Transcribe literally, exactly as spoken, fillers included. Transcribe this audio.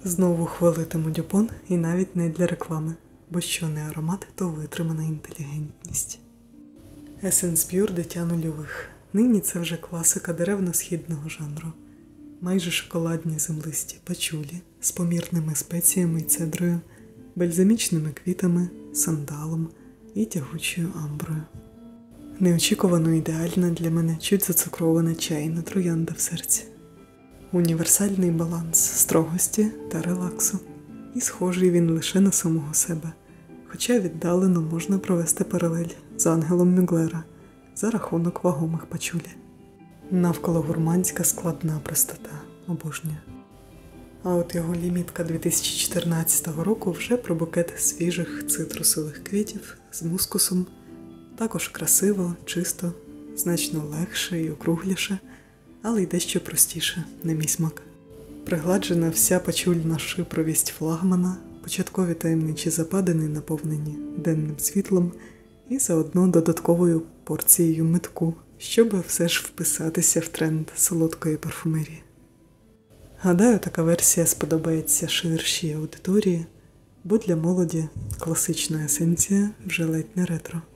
Знову хвалитиму Дюпон, і навіть не для реклами, бо що не аромат, то витримана інтелігентність. Essence Pure дитя нульових. Нині це вже класика деревно-східного жанру. Майже шоколадні землисті пачулі з помірними спеціями і цедрою, бальзамічними квітами, сандалом і тягучою амброю. Неочікувано ідеальна для мене чуть зацукрована чайна троянда в серці. Універсальний баланс строгості та релаксу. І схожий він лише на самого себе. Хоча віддалено можна провести паралель з ангелом Мюглера за рахунок вагомих пачулі. Навколо гурманська складна простота, обожнюю. А от його лімітка дві тисячі чотирнадцятого року вже про букет свіжих цитрусових квітів з мускусом. Також красиво, чисто, значно легше і округліше, але й дещо простіше, на мій смак. Пригладжена вся пачульна шипровість флагмана, початкові таємничі западини наповнені денним світлом і заодно додатковою порцією метку, щоб все ж вписатися в тренд солодкої парфумерії. Гадаю, така версія сподобається ширшій аудиторії, бо для молоді класична есенція вже ледь не ретро.